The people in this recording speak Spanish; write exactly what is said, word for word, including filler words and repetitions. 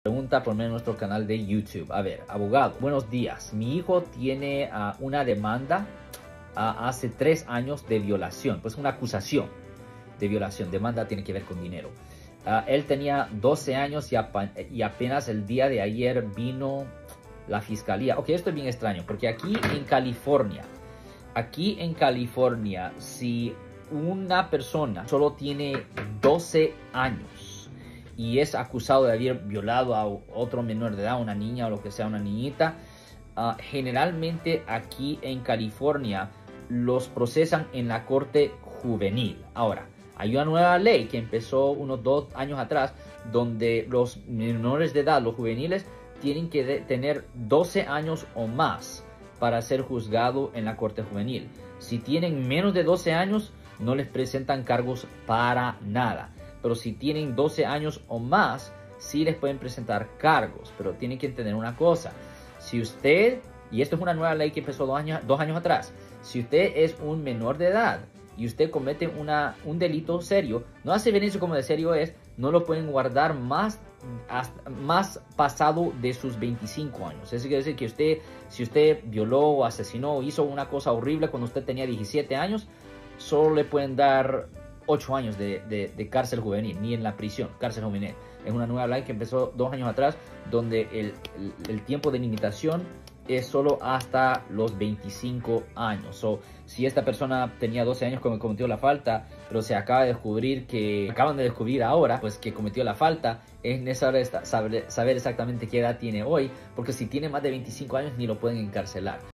Pregunta por medio de nuestro canal de YouTube. A ver, abogado, buenos días. Mi hijo tiene uh, una demanda uh, hace tres años de violación, pues una acusación de violación. Demanda tiene que ver con dinero. Uh, él tenía doce años y, y apenas el día de ayer vino la fiscalía. Ok, esto es bien extraño, porque aquí en California, aquí en California, si una persona solo tiene doce años y es acusado de haber violado a otro menor de edad, una niña o lo que sea, una niñita, uh, generalmente aquí en California los procesan en la corte juvenil. Ahora, hay una nueva ley que empezó unos dos años atrás, donde los menores de edad, los juveniles, tienen que de, tener doce años o más para ser juzgado en la corte juvenil. Si tienen menos de doce años, no les presentan cargos para nada. Pero si tienen doce años o más, sí les pueden presentar cargos. Pero tienen que entender una cosa. Si usted, y esto es una nueva ley que empezó dos años, dos años atrás, si usted es un menor de edad y usted comete una, un delito serio, no hace diferencia como de serio es, no lo pueden guardar más, hasta, más pasado de sus veinticinco años. Eso quiere decir que usted, si usted violó, asesinó, hizo una cosa horrible cuando usted tenía diecisiete años, solo le pueden dar ocho años de, de, de cárcel juvenil, ni en la prisión, cárcel juvenil. Es una nueva ley que empezó dos años atrás, donde el, el, el tiempo de limitación es solo hasta los veinticinco años. So, si esta persona tenía doce años cuando cometió la falta, pero se acaba de descubrir que, acaban de descubrir ahora, pues que cometió la falta, es necesario saber, saber exactamente qué edad tiene hoy, porque si tiene más de veinticinco años ni lo pueden encarcelar.